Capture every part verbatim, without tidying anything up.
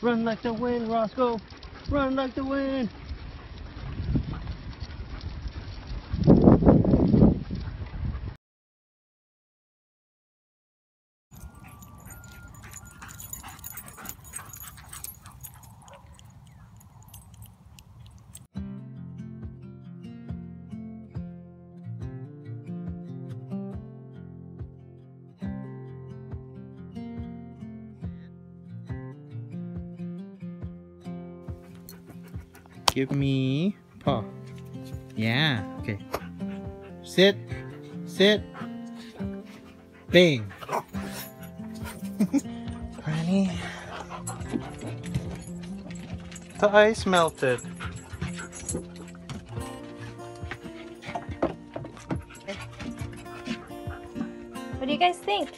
Run like the wind, Roscoe. Run like the wind. Give me paw. Yeah, okay. Sit. Sit. Bang. Granny. The ice melted. What do you guys think?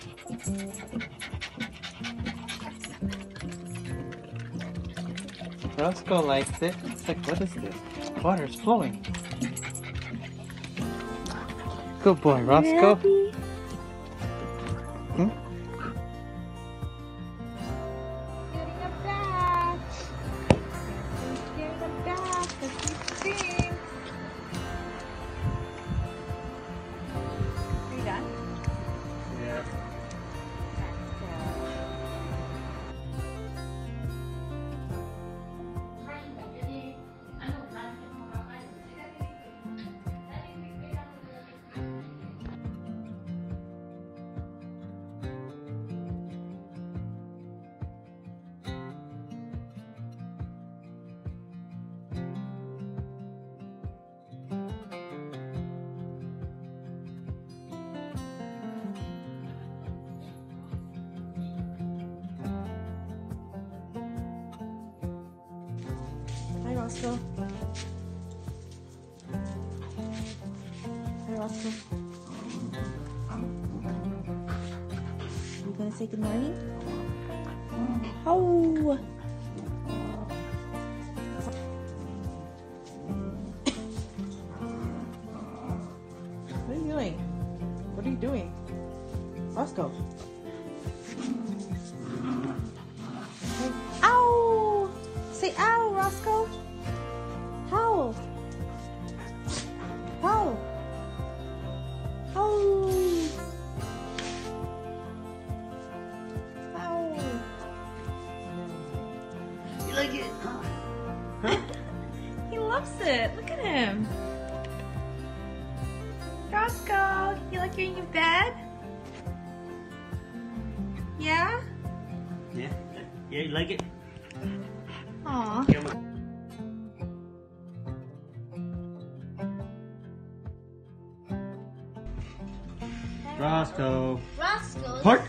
Roscoe likes it. It's like, what is this? Water's flowing. Good boy, Roscoe. Hmm? Getting a bath. Getting a bath. Let's see things. Are you done? Yeah. Hi, Roscoe. Hi, Roscoe. You gonna say good morning? Oh! What are you doing? What are you doing? Roscoe. Ow! Say ow, Roscoe. Howl. Howl. Ow. Ow. You like it? Huh? He loves it. Look at him. Roscoe, you like your new bed? Yeah? Yeah. Yeah, you like it? Aw. Roscoe. Roscoe. Park.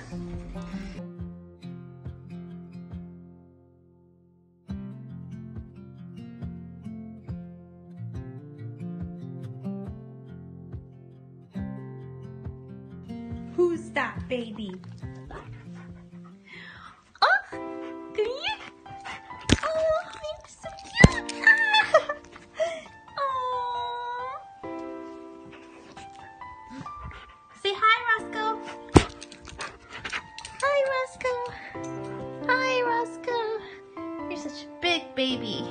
Who's that baby? Oh, come here. Oh, you're so cute. Oh. Say hi, Roscoe. Hi, Roscoe. Hi, Roscoe. You're such a big baby.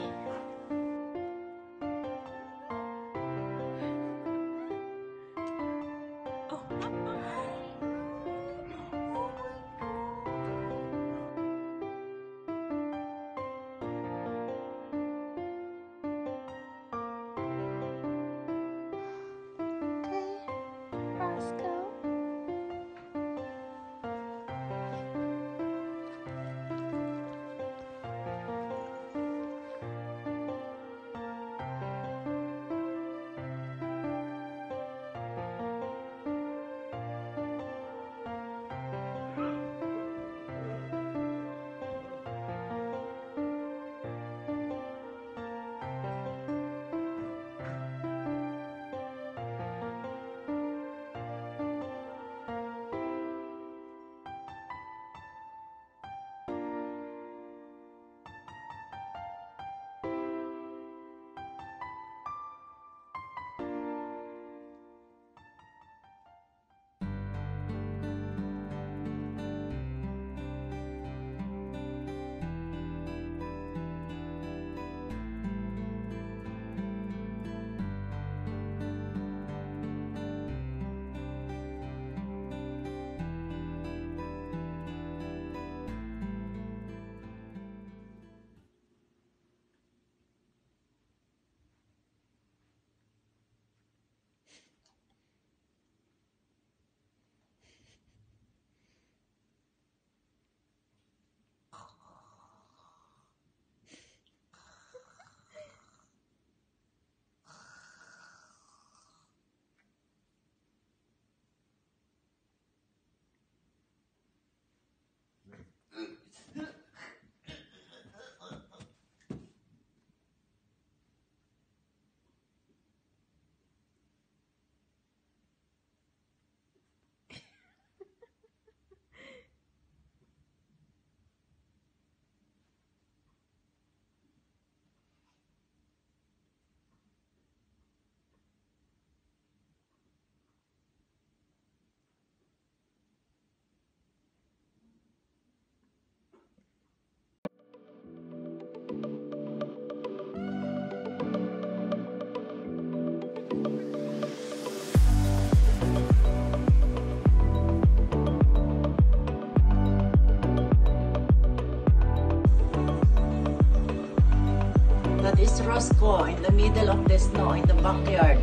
That is Roscoe in the middle of the snow in the backyard.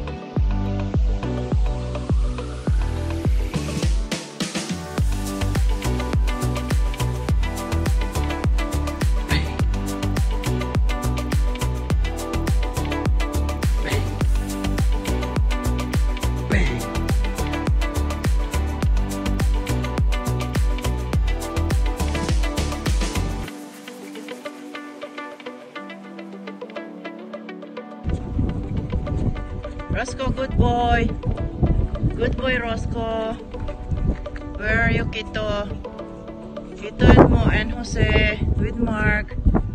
Roscoe, good boy. Good boy, Roscoe. Where are you, Kito? Kito and Mo and Jose with Mark.